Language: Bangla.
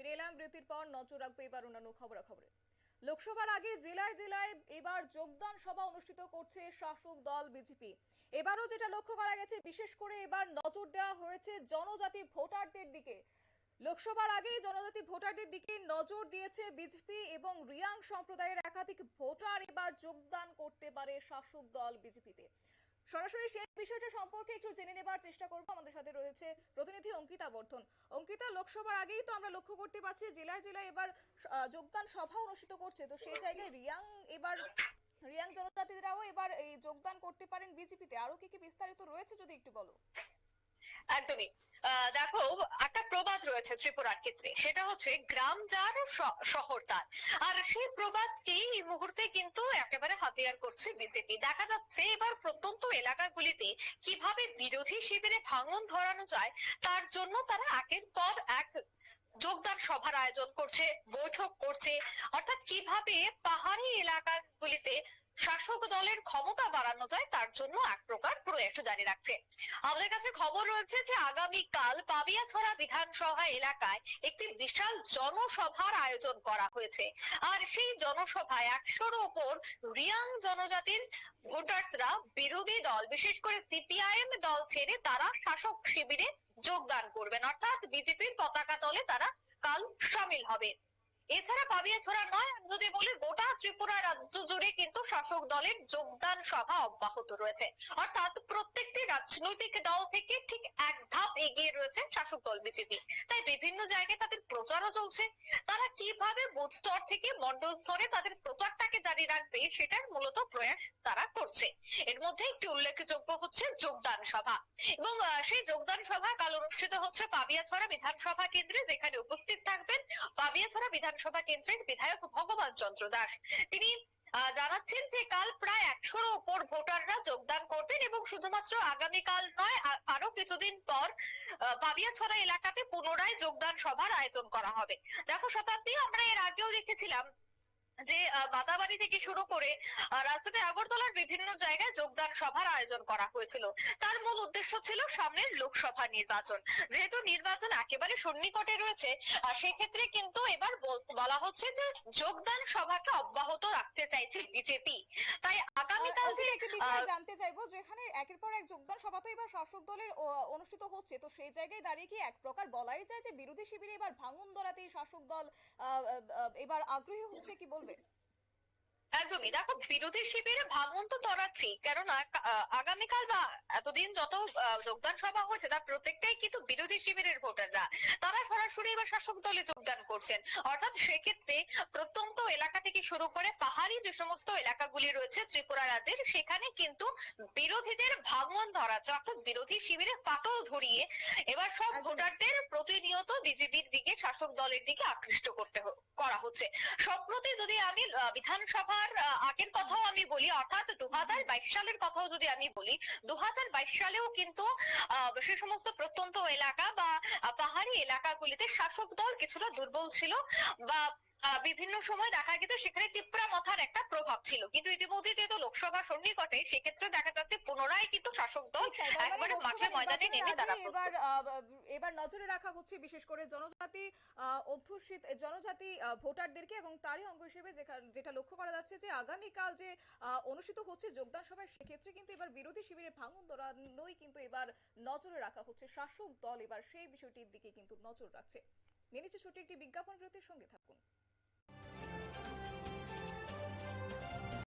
ফিরে এলাম বিরতির পর। নজর রাখবো এবার অন্যান্য খবরাখবরে। লোকসভার আগে জেলায় জেলায় এবার যোগদান সভা অনুষ্ঠিত করছে শাসক দল বিজেপি। এবারও যেটা লক্ষ্য করা গেছে, বিশেষ করে এবার নজর দেওয়া হয়েছে জনজাতি ভোটারদের দিকে। লোকসভার আগেই জনজাতি ভোটারদের দিকে নজর দিয়েছে বিজেপি এবং রিয়াং সম্প্রদায়ের একাধিক ভোটার এবার যোগদান করতে পারে শাসক দল বিজেপিতে। সরাসরি সেই বিষয়টা সম্পর্কে একটু জেনে নেবার চেষ্টা করব। আমাদের সাথে রয়েছে প্রতিনিধি অঙ্কিতা বর্ধন। অঙ্কিতা, লোকসভার আগেই তো আমরা লক্ষ্য করতে পারছি জেলায় জেলায় এবার যোগদান সভা অনুষ্ঠিত করছে, তো সেই জায়গায় রিয়াং জনজাতিরাও এবার এই যোগদান করতে পারেন বিজেপিতে। আরো কি কি বিস্তারিত রয়েছে যদি একটু বলো। একদমই। দেখো, একটা প্রবাদ রয়েছে ত্রিপুরার ক্ষেত্রে, সেটা হচ্ছে গ্রাম যার শহর তার। আর সেই প্রবাদকে এই মুহূর্তে কিন্তু একেবারে হাতিয়ার করছে বিজেপি। দেখা যাচ্ছে এবার প্রত্যন্ত এলাকাগুলিতে কিভাবে বিরোধী শিবিরে ভাঙন ধরানো যায়, তার জন্য তারা একের পর এক যোগদান সভার আয়োজন করছে, বৈঠক করছে। অর্থাৎ কিভাবে পাহাড়ি এলাকাগুলিতে শাসক দলের ক্ষমতা বাড়ানো যায় তার জন্য এক প্রকার প্রয়াস জারি রাখছে। আমাদের কাছে খবর রয়েছে যে আগামীকাল পাবিয়াছড়া বিধানসভা এলাকায় একটি বিশাল জনসভার আয়োজন করা হয়েছে। আর সেই জনসভায় 100-র ওপর রিয়াং জনজাতির ভোটার্সরা বিরোধী দল, বিশেষ করে সিপিআইএম দল ছেড়ে তারা শাসক শিবিরে যোগদান করবেন, অর্থাৎ বিজেপির পতাকা তলে তারা কাল সামিল হবে। এছাড়া পাবিয়াছড়া নয়, আমি যদি বলি গোটা ত্রিপুরা রাজ্য জুড়ে কিন্তু শাসক দলের যোগদান সভা অব্যাহত রয়েছে। অর্থাৎ প্রত্যেকটি রাজনৈতিক দল থেকে ঠিক এক ধাপ এগিয়ে রয়েছে শাসক দল বিজেপি। তাই বিভিন্ন জায়গায় তাদের প্রচারও চলছে। তারা কিভাবে বুথ স্তর থেকে মন্ডল স্তরে তাদের প্রচারটাকে জারি রাখবে সেটার মূলত প্রয়াস তারা করছে। এর মধ্যে একটি উল্লেখযোগ্য হচ্ছে যোগদান সভা। এবং সেই যোগদান সভা কাল অনুষ্ঠিত হচ্ছে পাবিয়াছড়া বিধানসভা কেন্দ্রে, যেখানে উপস্থিত থাকবেন পাবিয়াছড়া বিধানসভা কেন্দ্রের বিধায়ক ভগবান চন্দ্র দাস। তিনি জানাচ্ছেন যে কাল প্রায় 100-র ওপর ভোটাররা যোগদান করবেন এবং শুধুমাত্র আগামীকাল নয়, আরো কিছুদিন পর পাবিয়াছড়া এলাকাতে পুনরায় যোগদান সভার আয়োজন করা হবে। দেখো শতাব্দী, আমরা এর আগেও দেখেছিলাম যে বাতাবাড়ি থেকে শুরু করে রাজধানী আগরতলার বিভিন্ন জায়গায় যোগদান সভার আয়োজন করা হয়েছিল। তার মূল উদ্দেশ্য ছিল সামনের লোকসভা নির্বাচন। যেহেতু নির্বাচন একেবারে সন্নিকটে রয়েছে, সেক্ষেত্রে কিন্তু এবার বলা হচ্ছে যে যোগদান সভাকে অব্যাহত রাখতে চাইছে বিজেপি। তাই আগামীকাল যে একটি বিষয় জানতে চাইবো, যেখানে একের পর এক যোগদান সভা তো এবার শাসক দলের অনুষ্ঠিত হচ্ছে, তো সেই জায়গায় দাঁড়িয়ে কি এক প্রকার বলাই যায় যে বিরোধী শিবিরে এবার ভাঙন ধরাতেই শাসক দল এবার আগ্রহী হচ্ছে, কি বলবে? একদমই। দেখো, বিরোধী শিবিরে ভাঙন তো ধরাচ্ছি, কেননা আগামীকাল বা এতদিন যত যোগদান সভা হয়েছে তার প্রত্যেকটাই কিন্তু বিরোধী শিবিরের ভোটাররা। তারা সরাসরি এবার শাসক দলে যোগদান করছেন। অর্থাৎ সেক্ষেত্রে প্রত্যন্ত এলাকা থেকে শুরু করে পাহাড়ি যে সমস্ত এলাকাগুলি রয়েছে ত্রিপুরা রাজ্যের, সেখানে কিন্তু বিরোধীদের ভাঙন ধরাচ্ছে। অর্থাৎ বিরোধী শিবিরে ফাটল ধরিয়ে এবার সব ভোটারদের প্রতিনিয়ত বিজেপির দিকে, শাসক দলের দিকে আকৃষ্ট করা হচ্ছে। সম্প্রতি যদি আমি বিধানসভার আগের কথাও আমি বলি, অর্থাৎ 2022 সালের কথাও যদি আমি বলি, 2022 সালেও কিন্তু সে সমস্ত প্রত্যন্ত এলাকা বা পাহাড়ি এলাকাগুলিতে শাসক দল কিছুটা দুর্বল ছিল, বা বিভিন্ন সময় দেখা গেছে সেখানে টিপ্রা মাথার একটা প্রভাব ছিল। কিন্তু ইতিমধ্যে যেহেতু লোকসভা সন্নিকটে, সেক্ষেত্রে দেখা যাচ্ছে পুনরায় কিন্তু শাসক দল একবারে মাঠে ময়দানে নেমে তারা এবার প্রস্তুত। এবার নজরে রাখা হচ্ছে বিশেষ করে অধ্যুষিত জনজাতি ভোটারদেরকে, এবং তারই অঙ্গ হিসেবে যেটা লক্ষ্য করা যাচ্ছে যে আগামীকাল যে অনুষ্ঠিত হচ্ছে যোগদান সভায়, সেক্ষেত্রে কিন্তু এবার বিরোধী শিবিরে ভাঙন ধরানোই কিন্তু এবার নজরে রাখা হচ্ছে শাসক দল। এবার সেই বিষয়টির দিকে কিন্তু নজর রাখছে। নিয়ে নিচ্ছে ছোট্ট একটি বিজ্ঞাপন বিরতির, সঙ্গে থাকুন।